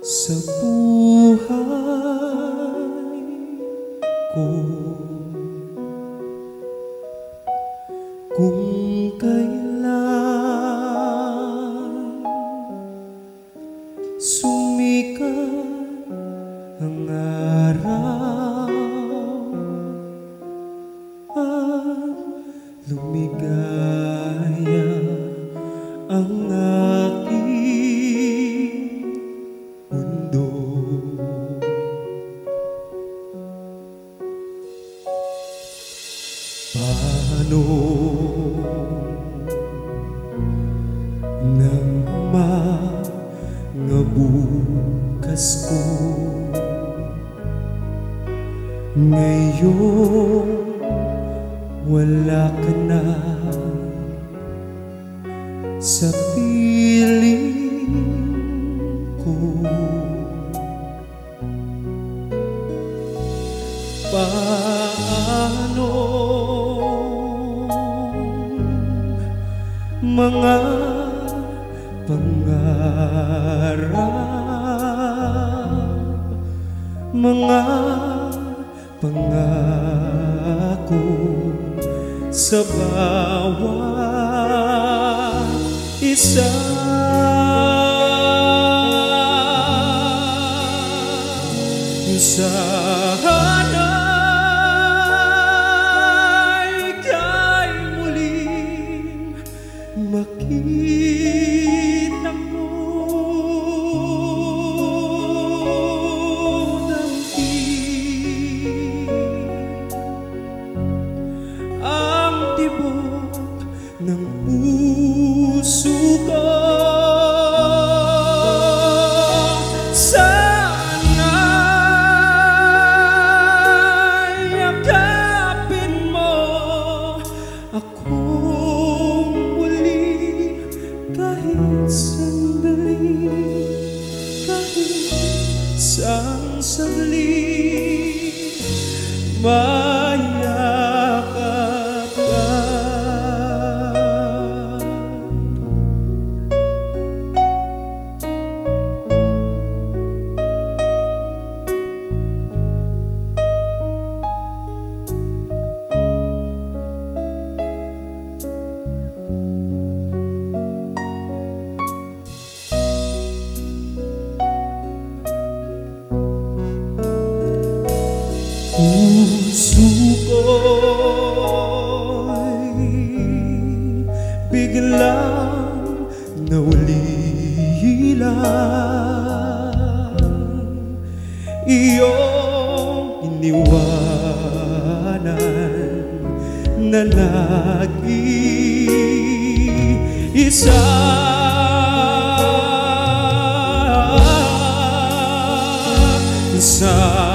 sa buhay ko. Kung kailan sumikat ang araw at lumigaya ang aking mundo, paano ng mga bukas ko ngayon wala ka na sa piling ko? Paano mga pangarap, mga pangako sa bawat isa? Sana'y kay muling makita mo, damhin ang tibok ng puso ko. Sana'y yakapin mo akong muli kahit sandali, kahit isang saglit, mayakap ka. Puso ko'y biglang naulilan, iyong iniwanan na nag-iisa. Sa